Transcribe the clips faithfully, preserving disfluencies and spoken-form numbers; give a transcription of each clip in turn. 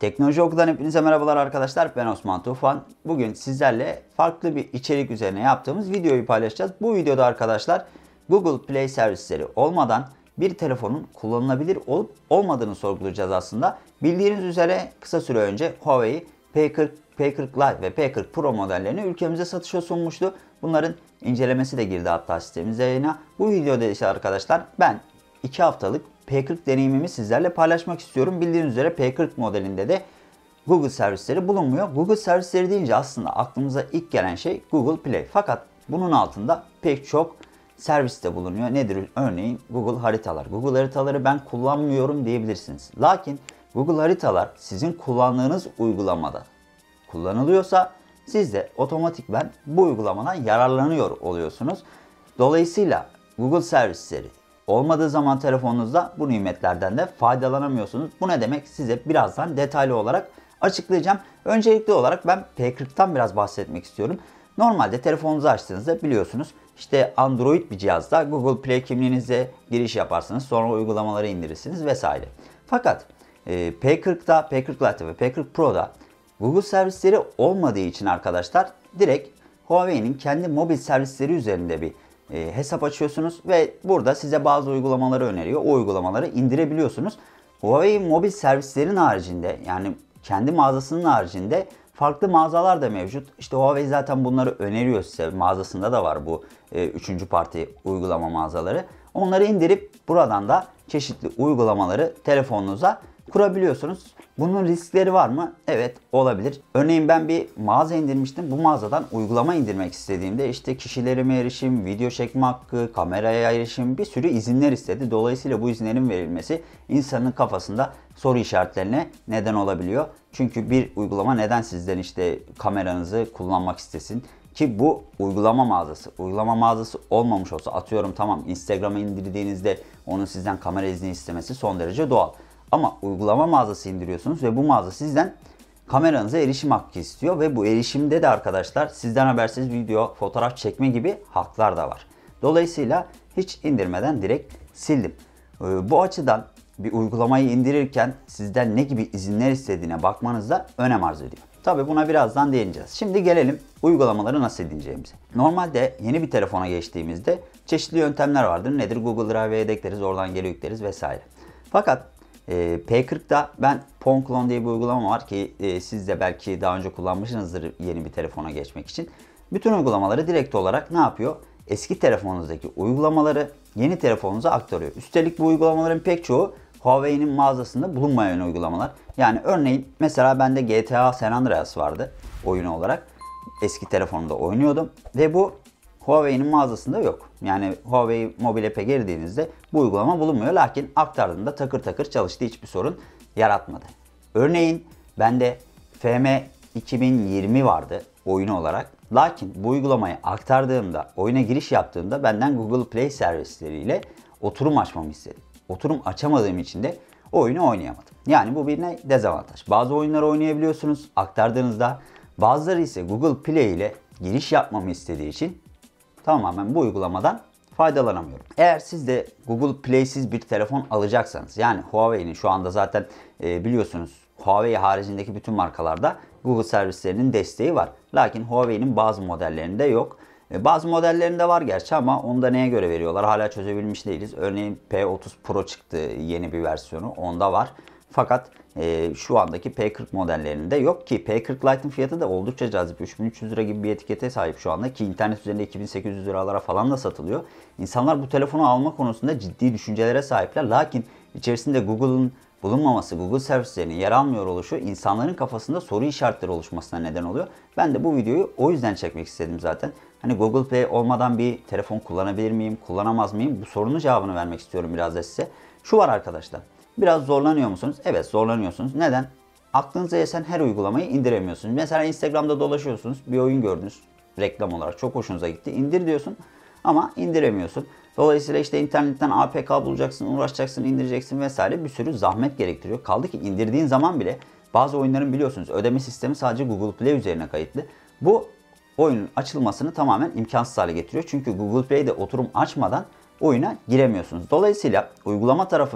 Teknoloji Oku'dan hepinize merhabalar arkadaşlar. Ben Osman Tufan. Bugün sizlerle farklı bir içerik üzerine yaptığımız videoyu paylaşacağız. Bu videoda arkadaşlar Google Play servisleri olmadan bir telefonun kullanılabilir olup olmadığını sorgulayacağız aslında. Bildiğiniz üzere kısa süre önce Huawei P kırk, P kırk Lite ve P kırk Pro modellerini ülkemize satışa sunmuştu. Bunların incelemesi de girdi hatta sistemimize yayına. Bu videoda ise arkadaşlar ben iki haftalık P kırk deneyimimi sizlerle paylaşmak istiyorum. Bildiğiniz üzere P kırk modelinde de Google servisleri bulunmuyor. Google servisleri deyince aslında aklımıza ilk gelen şey Google Play. Fakat bunun altında pek çok servis de bulunuyor. Nedir? Örneğin Google Haritalar. Google Haritaları ben kullanmıyorum diyebilirsiniz. Lakin Google Haritalar sizin kullandığınız uygulamada kullanılıyorsa siz de otomatikman bu uygulamadan yararlanıyor oluyorsunuz. Dolayısıyla Google servisleri olmadığı zaman telefonunuzda bu nimetlerden de faydalanamıyorsunuz. Bu ne demek? Size birazdan detaylı olarak açıklayacağım. Öncelikli olarak ben P kırk'tan biraz bahsetmek istiyorum. Normalde telefonunuzu açtığınızda biliyorsunuz işte Android bir cihazda Google Play kimliğinize giriş yaparsınız. Sonra uygulamaları indirirsiniz vesaire. Fakat e, P kırk'ta, P kırk Lite ve P kırk Pro'da Google servisleri olmadığı için arkadaşlar direkt Huawei'nin kendi mobil servisleri üzerinde bir e, hesap açıyorsunuz ve burada size bazı uygulamaları öneriyor. O uygulamaları indirebiliyorsunuz. Huawei mobil servislerin haricinde, yani kendi mağazasının haricinde farklı mağazalar da mevcut. İşte Huawei zaten bunları öneriyor size. Mağazasında da var bu e, üçüncü parti uygulama mağazaları. Onları indirip buradan da çeşitli uygulamaları telefonunuza kurabiliyorsunuz. Bunun riskleri var mı? Evet, olabilir. Örneğin ben bir mağaza indirmiştim. Bu mağazadan uygulama indirmek istediğimde işte kişilerime erişim, video çekme hakkı, kameraya erişim, bir sürü izinler istedi. Dolayısıyla bu izinlerin verilmesi insanın kafasında soru işaretlerine neden olabiliyor. Çünkü bir uygulama neden sizden işte kameranızı kullanmak istesin? Ki bu uygulama mağazası. Uygulama mağazası olmamış olsa, atıyorum tamam, Instagram'a indirdiğinizde onun sizden kamera izni istemesi son derece doğal. Ama uygulama mağazası indiriyorsunuz ve bu mağaza sizden kameranıza erişim hakkı istiyor. Ve bu erişimde de arkadaşlar sizden habersiz video, fotoğraf çekme gibi haklar da var. Dolayısıyla hiç indirmeden direkt sildim. Bu açıdan bir uygulamayı indirirken sizden ne gibi izinler istediğine bakmanız da önem arz ediyor. Tabi buna birazdan değineceğiz. Şimdi gelelim uygulamaları nasıl edineceğimize. Normalde yeni bir telefona geçtiğimizde çeşitli yöntemler vardır. Nedir? Google Drive'e yedekleriz, oradan geri yükleriz vesaire. Fakat e, P kırk'ta ben PhoneClone diye bir uygulama var ki e, siz de belki daha önce kullanmışsınızdır yeni bir telefona geçmek için. Bütün uygulamaları direkt olarak ne yapıyor? Eski telefonunuzdaki uygulamaları yeni telefonunuza aktarıyor. Üstelik bu uygulamaların pek çoğu Huawei'nin mağazasında bulunmayan uygulamalar. Yani örneğin mesela bende G T A San Andreas vardı oyunu olarak. Eski telefonumda oynuyordum ve bu Huawei'nin mağazasında yok. Yani Huawei mobil app'e girdiğinizde bu uygulama bulunmuyor. Lakin aktardığında takır takır çalıştı, hiçbir sorun yaratmadı. Örneğin bende F M iki bin yirmi vardı oyunu olarak. Lakin bu uygulamayı aktardığımda, oyuna giriş yaptığımda benden Google Play servisleriyle oturum açmamı istedi. Oturum açamadığım için de oyunu oynayamadım. Yani bu bir ne? Dezavantaj. Bazı oyunları oynayabiliyorsunuz aktardığınızda. Bazıları ise Google Play ile giriş yapmamı istediği için tamamen bu uygulamadan faydalanamıyorum. Eğer siz de Google Play'siz bir telefon alacaksanız, yani Huawei'nin şu anda zaten e, biliyorsunuz Huawei haricindeki bütün markalarda Google servislerinin desteği var. Lakin Huawei'nin bazı modellerinde yok. E, bazı modellerinde var gerçi ama onu da neye göre veriyorlar hala çözebilmiş değiliz. Örneğin P otuz Pro çıktı, yeni bir versiyonu, onda var. Fakat e, şu andaki P kırk modellerinde yok ki P kırk Lite'ın fiyatı da oldukça cazip. üç bin üç yüz lira gibi bir etikete sahip şu anda ki internet üzerinde iki bin sekiz yüz liralara falan da satılıyor. İnsanlar bu telefonu alma konusunda ciddi düşüncelere sahipler. Lakin içerisinde Google'ın bulunmaması, Google servislerinin yer almıyor oluşu insanların kafasında soru işaretleri oluşmasına neden oluyor. Ben de bu videoyu o yüzden çekmek istedim zaten. Hani Google Play olmadan bir telefon kullanabilir miyim, kullanamaz mıyım? Bu sorunun cevabını vermek istiyorum biraz da size. Şu var arkadaşlar. Biraz zorlanıyor musunuz? Evet, zorlanıyorsunuz. Neden? Aklınıza esen her uygulamayı indiremiyorsunuz. Mesela Instagram'da dolaşıyorsunuz. Bir oyun gördünüz. Reklam olarak çok hoşunuza gitti. İndir diyorsun ama indiremiyorsun. Dolayısıyla işte internetten A P K bulacaksın, uğraşacaksın, indireceksin vesaire, bir sürü zahmet gerektiriyor. Kaldı ki indirdiğin zaman bile bazı oyunların biliyorsunuz ödeme sistemi sadece Google Play üzerine kayıtlı. Bu oyunun açılmasını tamamen imkansız hale getiriyor. Çünkü Google Play'de oturum açmadan oyuna giremiyorsunuz. Dolayısıyla uygulama tarafında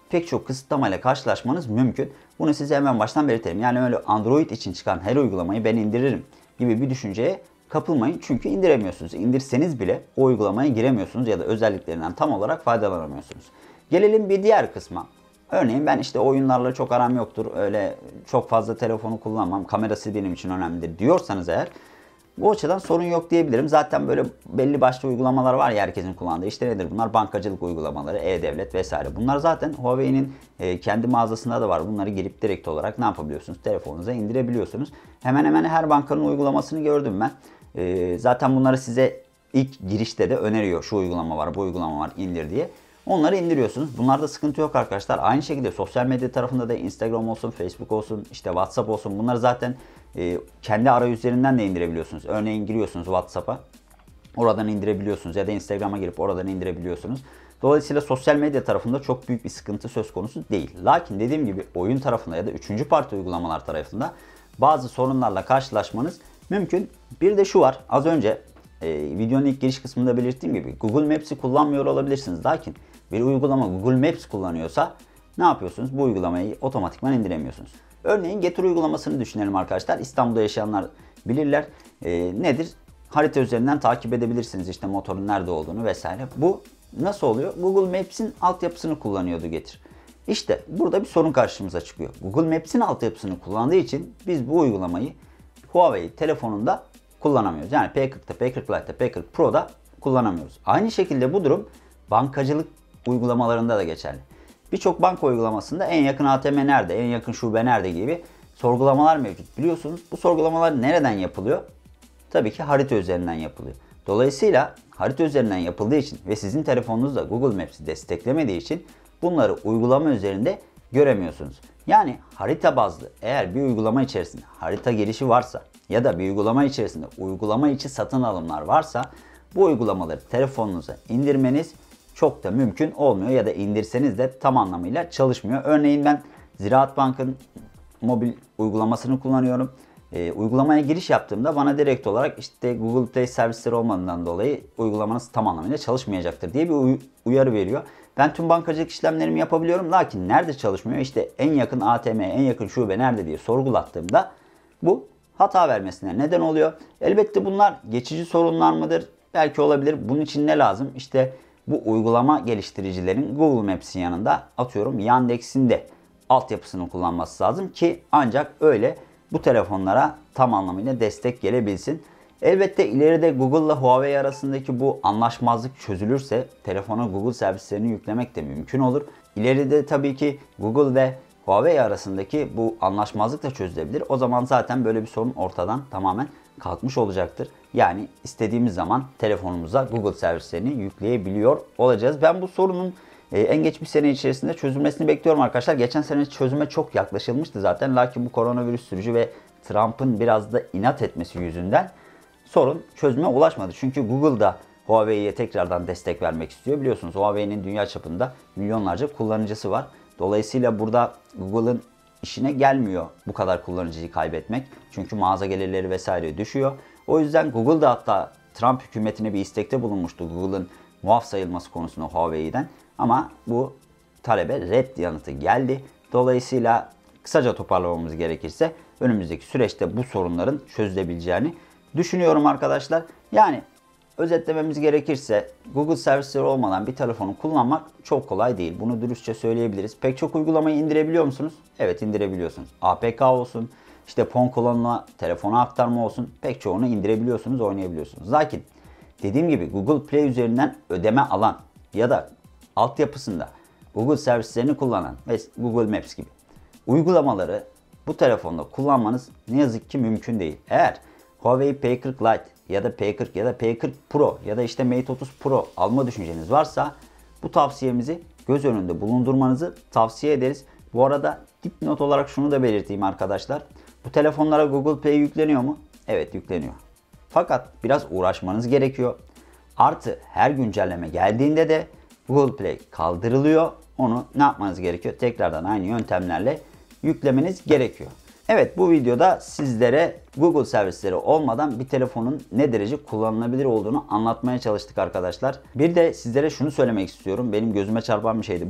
pek çok kısıtlamayla karşılaşmanız mümkün. Bunu size hemen baştan belirtelim. Yani öyle Android için çıkan her uygulamayı ben indiririm gibi bir düşünceye kapılmayın. Çünkü indiremiyorsunuz. İndirseniz bile o uygulamaya giremiyorsunuz ya da özelliklerinden tam olarak faydalanamıyorsunuz. Gelelim bir diğer kısma. Örneğin ben işte oyunlarla çok aram yoktur. Öyle çok fazla telefonu kullanmam. Kamerası benim için önemlidir diyorsanız eğer, bu açıdan sorun yok diyebilirim. Zaten böyle belli başlı uygulamalar var ya herkesin kullandığı. İşte nedir bunlar? Bankacılık uygulamaları, e-devlet vesaire. Bunlar zaten Huawei'nin e, kendi mağazasında da var. Bunları girip direkt olarak ne yapabiliyorsunuz? Telefonunuza indirebiliyorsunuz. Hemen hemen her bankanın uygulamasını gördüm ben. E, zaten bunları size ilk girişte de öneriyor. Şu uygulama var, bu uygulama var, indir diye. Onları indiriyorsunuz. Bunlarda sıkıntı yok arkadaşlar. Aynı şekilde sosyal medya tarafında da Instagram olsun, Facebook olsun, işte WhatsApp olsun. Bunları zaten e, kendi arayüzlerinden de indirebiliyorsunuz. Örneğin giriyorsunuz WhatsApp'a. Oradan indirebiliyorsunuz ya da Instagram'a girip oradan indirebiliyorsunuz. Dolayısıyla sosyal medya tarafında çok büyük bir sıkıntı söz konusu değil. Lakin dediğim gibi oyun tarafında ya da üçüncü parti uygulamalar tarafında bazı sorunlarla karşılaşmanız mümkün. Bir de şu var. Az önce e, videonun ilk giriş kısmında belirttiğim gibi Google Maps'i kullanmıyor olabilirsiniz. Lakin bir uygulama Google Maps kullanıyorsa ne yapıyorsunuz? Bu uygulamayı otomatikman indiremiyorsunuz. Örneğin Getir uygulamasını düşünelim arkadaşlar. İstanbul'da yaşayanlar bilirler. E, nedir? Harita üzerinden takip edebilirsiniz işte motorun nerede olduğunu vesaire. Bu nasıl oluyor? Google Maps'in altyapısını kullanıyordu Getir. İşte burada bir sorun karşımıza çıkıyor. Google Maps'in altyapısını kullandığı için biz bu uygulamayı Huawei telefonunda kullanamıyoruz. Yani P kırkta, P kırk Lite'da, P kırk Pro'da kullanamıyoruz. Aynı şekilde bu durum bankacılık uygulamalarında da geçerli. Birçok banka uygulamasında en yakın A T M nerede, en yakın şube nerede gibi sorgulamalar mevcut. Biliyorsunuz bu sorgulamalar nereden yapılıyor? Tabii ki harita üzerinden yapılıyor. Dolayısıyla harita üzerinden yapıldığı için ve sizin telefonunuzda Google Maps'i desteklemediği için bunları uygulama üzerinde göremiyorsunuz. Yani harita bazlı eğer bir uygulama içerisinde harita girişi varsa ya da bir uygulama içerisinde uygulama içi satın alımlar varsa bu uygulamaları telefonunuza indirmeniz çok da mümkün olmuyor ya da indirseniz de tam anlamıyla çalışmıyor. Örneğin ben Ziraat Bank'ın mobil uygulamasını kullanıyorum. E, uygulamaya giriş yaptığımda bana direkt olarak işte Google Play servisleri olmadığından dolayı uygulamanız tam anlamıyla çalışmayacaktır diye bir uyarı veriyor. Ben tüm bankacılık işlemlerimi yapabiliyorum. Lakin nerede çalışmıyor? İşte en yakın A T M, en yakın şube nerede diye sorgulattığımda bu hata vermesine neden oluyor. Elbette bunlar geçici sorunlar mıdır? Belki olabilir. Bunun için ne lazım? İşte bu uygulama geliştiricilerin Google Maps'in yanında atıyorum Yandex'in de altyapısını kullanması lazım ki ancak öyle bu telefonlara tam anlamıyla destek gelebilsin. Elbette ileride Google ile Huawei arasındaki bu anlaşmazlık çözülürse telefona Google servislerini yüklemek de mümkün olur. İleride tabii ki Google ve Huawei arasındaki bu anlaşmazlık da çözülebilir. O zaman zaten böyle bir sorun ortadan tamamen kalkmış olacaktır. Yani istediğimiz zaman telefonumuza Google servislerini yükleyebiliyor olacağız. Ben bu sorunun en geç bir sene içerisinde çözülmesini bekliyorum arkadaşlar. Geçen sene çözüme çok yaklaşılmıştı zaten. Lakin bu koronavirüs sürücü ve Trump'ın biraz da inat etmesi yüzünden sorun çözüme ulaşmadı. Çünkü Google da Huawei'ye tekrardan destek vermek istiyor. Biliyorsunuz Huawei'nin dünya çapında milyonlarca kullanıcısı var. Dolayısıyla burada Google'ın işine gelmiyor bu kadar kullanıcıyı kaybetmek. Çünkü mağaza gelirleri vesaire düşüyor. O yüzden Google da hatta Trump hükümetine bir istekte bulunmuştu Google'ın muaf sayılması konusunda Huawei'den. Ama bu talebe red yanıtı geldi. Dolayısıyla kısaca toparlamamız gerekirse önümüzdeki süreçte bu sorunların çözülebileceğini düşünüyorum arkadaşlar. Yani özetlememiz gerekirse Google servisleri olmadan bir telefonu kullanmak çok kolay değil. Bunu dürüstçe söyleyebiliriz. Pek çok uygulamayı indirebiliyor musunuz? Evet, indirebiliyorsunuz. A P K olsun, işte phone kolonuna, telefona aktarma olsun, pek çoğunu indirebiliyorsunuz, oynayabiliyorsunuz. Lakin dediğim gibi Google Play üzerinden ödeme alan ya da altyapısında Google servislerini kullanan ve Google Maps gibi uygulamaları bu telefonda kullanmanız ne yazık ki mümkün değil. Eğer Huawei P kırk Lite ya da P kırk ya da P kırk Pro ya da işte Mate otuz Pro alma düşünceniz varsa bu tavsiyemizi göz önünde bulundurmanızı tavsiye ederiz. Bu arada dipnot olarak şunu da belirteyim arkadaşlar. Bu telefonlara Google Play yükleniyor mu? Evet, yükleniyor. Fakat biraz uğraşmanız gerekiyor. Artı her güncelleme geldiğinde de Google Play kaldırılıyor. Onu ne yapmanız gerekiyor? Tekrardan aynı yöntemlerle yüklemeniz gerekiyor. Evet, bu videoda sizlere Google servisleri olmadan bir telefonun ne derece kullanılabilir olduğunu anlatmaya çalıştık arkadaşlar. Bir de sizlere şunu söylemek istiyorum. Benim gözüme çarpan bir şeydi bu.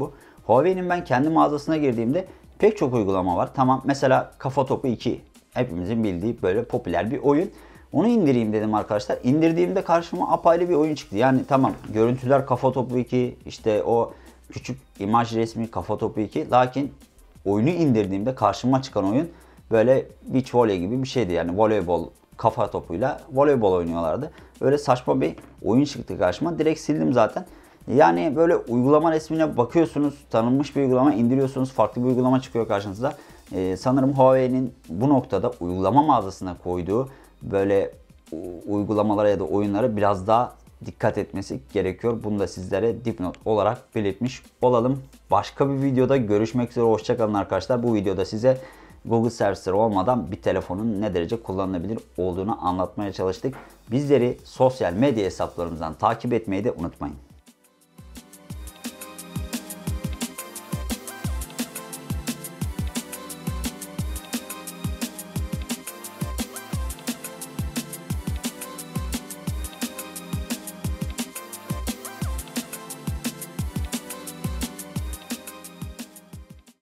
Huawei'nin ben kendi mağazasına girdiğimde pek çok uygulama var. Tamam, mesela Kafa Topu iki. Hepimizin bildiği böyle popüler bir oyun. Onu indireyim dedim arkadaşlar. İndirdiğimde karşıma apayrı bir oyun çıktı. Yani tamam, görüntüler Kafa Topu iki, işte o küçük imaj resmi Kafa Topu iki. Lakin oyunu indirdiğimde karşıma çıkan oyun böyle beach volley gibi bir şeydi. Yani voleybol kafa topuyla voleybol oynuyorlardı. Öyle saçma bir oyun çıktı karşıma. Direkt sildim zaten. Yani böyle uygulama resmine bakıyorsunuz, tanınmış bir uygulama indiriyorsunuz, farklı bir uygulama çıkıyor karşınıza. Ee, sanırım Huawei'nin bu noktada uygulama mağazasına koyduğu böyle uygulamalara ya da oyunlara biraz daha dikkat etmesi gerekiyor. Bunu da sizlere dipnot olarak belirtmiş olalım. Başka bir videoda görüşmek üzere. Hoşçakalın arkadaşlar. Bu videoda size Google servisleri olmadan bir telefonun ne derece kullanılabilir olduğunu anlatmaya çalıştık. Bizleri sosyal medya hesaplarımızdan takip etmeyi de unutmayın.